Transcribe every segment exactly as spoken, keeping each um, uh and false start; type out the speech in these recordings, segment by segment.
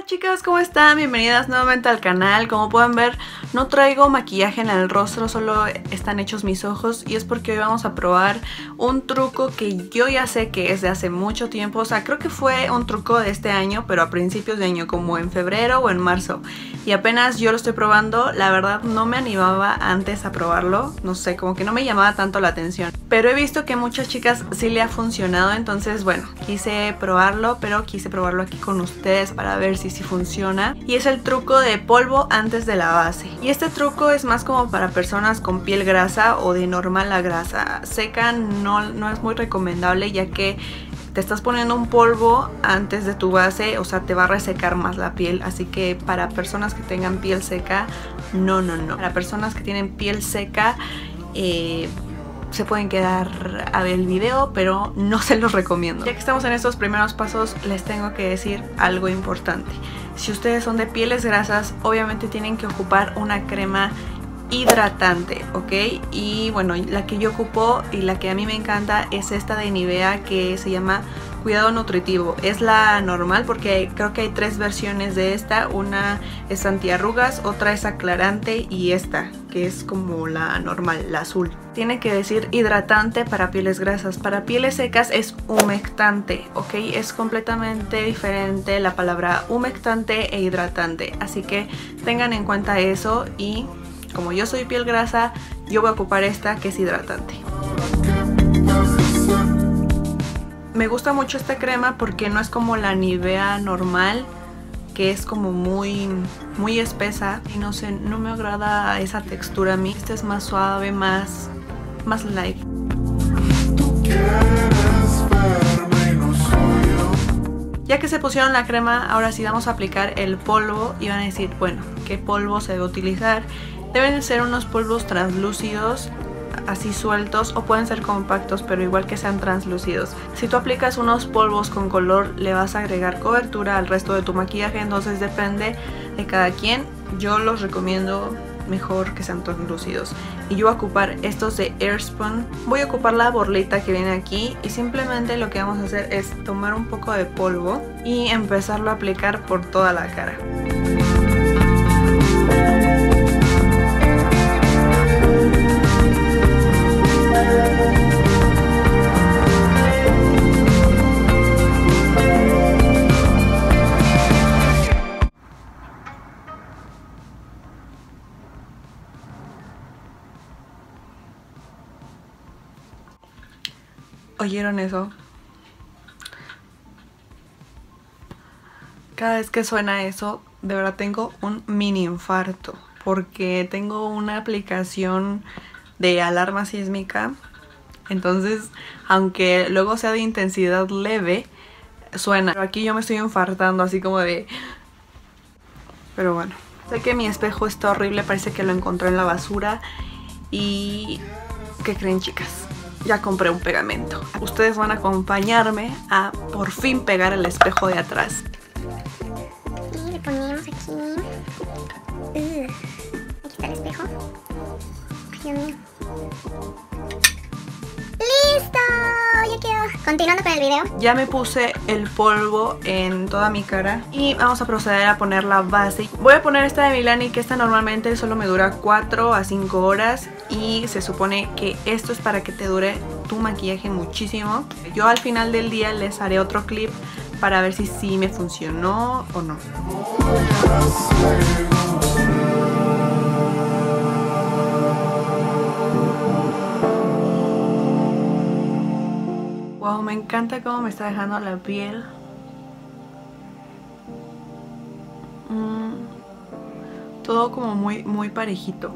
chicas, ¿cómo están? Bienvenidas nuevamente al canal. Como pueden ver, no traigo maquillaje en el rostro, solo están hechos mis ojos. Y es porque hoy vamos a probar un truco que yo ya sé que es de hace mucho tiempo. O sea, creo que fue un truco de este año, pero a principios de año, como en febrero o en marzo. Y apenas yo lo estoy probando, la verdad no me animaba antes a probarlo. No sé, como que no me llamaba tanto la atención. Pero he visto que a muchas chicas sí le ha funcionado, entonces bueno, quise probarlo, pero quise probarlo aquí con ustedes para ver si sí funciona. Y es el truco de polvo antes de la base. Y este truco es más como para personas con piel grasa o de normal a grasa. Seca no, no es muy recomendable, ya que te estás poniendo un polvo antes de tu base, o sea, te va a resecar más la piel. Así que para personas que tengan piel seca, no, no, no. Para personas que tienen piel seca, eh... se pueden quedar a ver el video, pero no se los recomiendo. Ya que estamos en estos primeros pasos, les tengo que decir algo importante. Si ustedes son de pieles grasas, obviamente tienen que ocupar una crema hidratante, ¿ok? Y bueno, la que yo ocupo y la que a mí me encanta es esta de Nivea, que se llama Cuidado Nutritivo. Es la normal porque creo que hay tres versiones de esta. Una es antiarrugas, otra es aclarante y esta, que es como la normal, la azul. Tiene que decir hidratante para pieles grasas. Para pieles secas es humectante, ¿ok? Es completamente diferente la palabra humectante e hidratante. Así que tengan en cuenta eso, y como yo soy piel grasa, yo voy a ocupar esta, que es hidratante. Me gusta mucho esta crema porque no es como la Nivea normal, que es como muy, muy espesa. Y no sé, no me agrada esa textura a mí. Esta es más suave, más, más light. Ya que se pusieron la crema, ahora sí vamos a aplicar el polvo. Y van a decir, bueno, ¿qué polvo se debe utilizar? Deben ser unos polvos translúcidos, así sueltos, o pueden ser compactos, pero igual que sean translúcidos. Si tú aplicas unos polvos con color, le vas a agregar cobertura al resto de tu maquillaje, entonces depende de cada quien. Yo los recomiendo mejor que sean translúcidos. Y yo voy a ocupar estos de Airspun. Voy a ocupar la borlita que viene aquí, y simplemente lo que vamos a hacer es tomar un poco de polvo y empezarlo a aplicar por toda la cara. ¿Oyeron eso? Cada vez que suena eso, de verdad tengo un mini infarto, porque tengo una aplicación de alarma sísmica. Entonces, aunque luego sea de intensidad leve, suena. Pero aquí yo me estoy infartando, así como de... Pero bueno, sé que mi espejo está horrible, parece que lo encontré en la basura. Y... ¿qué creen, chicas? Ya compré un pegamento. Ustedes van a acompañarme a por fin pegar el espejo de atrás. Y le ponemos aquí. Uh, aquí está el espejo. Ay, Dios mío. ¡Listo! Ya quedó. Continuando con el video. Ya me puse el polvo en toda mi cara y vamos a proceder a poner la base. Voy a poner esta de Milani, que esta normalmente solo me dura cuatro a cinco horas. Y se supone que esto es para que te dure tu maquillaje muchísimo. Yo al final del día les haré otro clip para ver si sí me funcionó o no. Wow, me encanta cómo me está dejando la piel. Mm, todo como muy, muy parejito.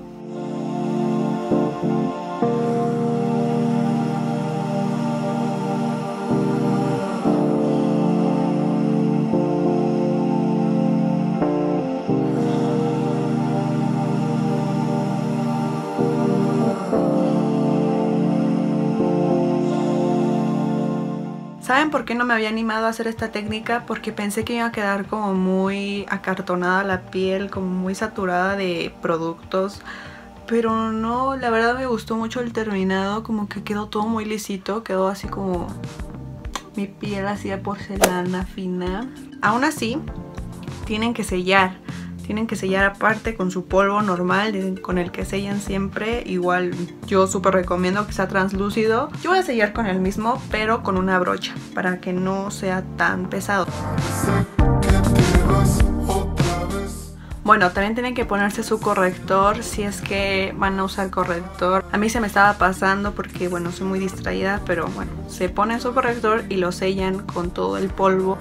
¿Saben por qué no me había animado a hacer esta técnica? Porque pensé que iba a quedar como muy acartonada la piel, como muy saturada de productos. Pero no, la verdad me gustó mucho el terminado, como que quedó todo muy lisito, quedó así como mi piel así de porcelana fina. Aún así, tienen que sellar. Tienen que sellar aparte con su polvo normal, con el que sellan siempre. Igual yo súper recomiendo que sea translúcido. Yo voy a sellar con el mismo, pero con una brocha, para que no sea tan pesado. Bueno, también tienen que ponerse su corrector si es que van a usar corrector. A mí se me estaba pasando porque, bueno, soy muy distraída, pero bueno, se pone su corrector y lo sellan con todo el polvo.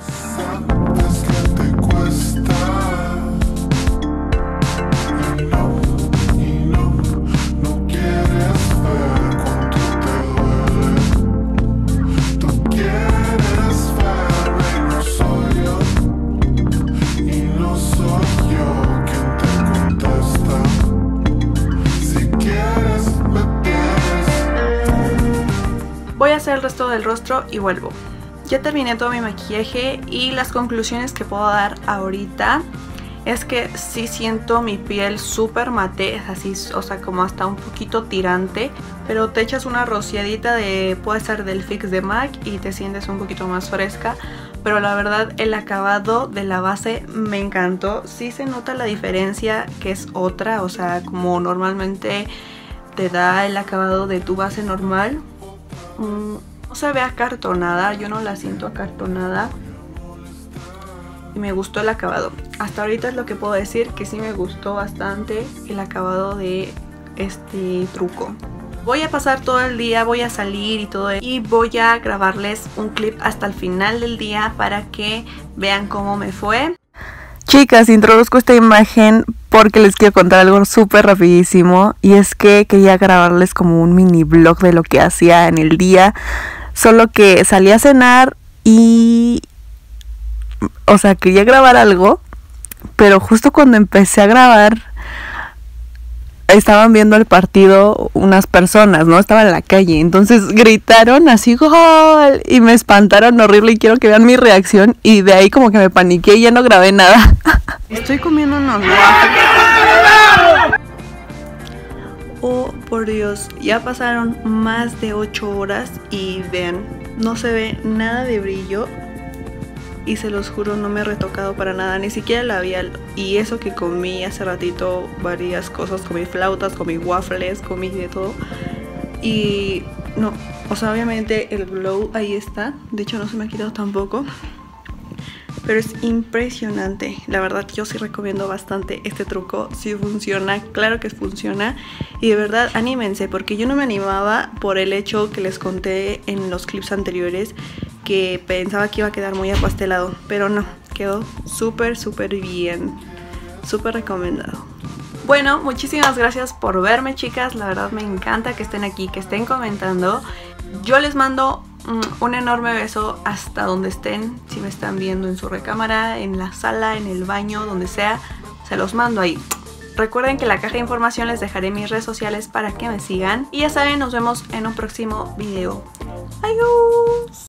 Voy a hacer el resto del rostro y vuelvo. Ya terminé todo mi maquillaje y las conclusiones que puedo dar ahorita es que sí siento mi piel súper mate, es así, o sea, como hasta un poquito tirante, pero te echas una rociadita de, puede ser del Fix de MAC y te sientes un poquito más fresca. Pero la verdad el acabado de la base me encantó. Sí se nota la diferencia, que es otra, o sea, como normalmente te da el acabado de tu base normal. No se ve acartonada, yo no la siento acartonada y me gustó el acabado. Hasta ahorita es lo que puedo decir, que sí me gustó bastante el acabado de este truco. Voy a pasar todo el día, voy a salir y todo, y voy a grabarles un clip hasta el final del día para que vean cómo me fue. Chicas, introduzco esta imagen porque les quiero contar algo súper rapidísimo, y es que quería grabarles como un mini vlog de lo que hacía en el día, solo que salí a cenar y, o sea, quería grabar algo, pero justo cuando empecé a grabar estaban viendo el partido unas personas, ¿no? Estaba en la calle, entonces gritaron así ¡gol! Y me espantaron horrible y quiero que vean mi reacción, y de ahí como que me paniqué y ya no grabé nada. Estoy comiendo unos waffles. Oh, por Dios, ya pasaron más de ocho horas y vean, no se ve nada de brillo. Y se los juro, no me he retocado para nada, ni siquiera el labial. Y eso que comí hace ratito varias cosas, comí flautas, comí waffles, comí de todo. Y no, o sea, obviamente el glow ahí está. De hecho no se me ha quitado tampoco. Pero es impresionante. La verdad yo sí recomiendo bastante este truco. Sí funciona, claro que funciona. Y de verdad anímense, porque yo no me animaba por el hecho que les conté en los clips anteriores, que pensaba que iba a quedar muy apastelado, pero no, quedó súper súper bien, súper recomendado. Bueno, muchísimas gracias por verme, chicas, la verdad me encanta que estén aquí, que estén comentando. Yo les mando un enorme beso hasta donde estén, si me están viendo en su recámara, en la sala, en el baño, donde sea, se los mando ahí. Recuerden que en la caja de información les dejaré mis redes sociales para que me sigan. Y ya saben, nos vemos en un próximo video. Adiós.